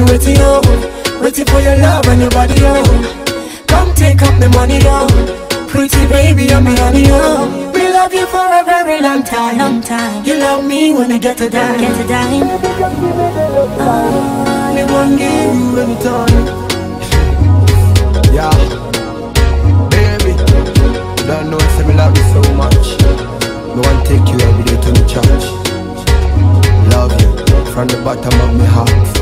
me waiting on, waiting for your love and your body on. Come take up the money on, pretty baby I'm a honey on. We love you for a very long time, long time. You love me when I get to dime, get to dime. Me won't give you any time. Yeah, baby, you don't know if me love you so much. Me want to take you every day to the church. Love you from the bottom of my heart.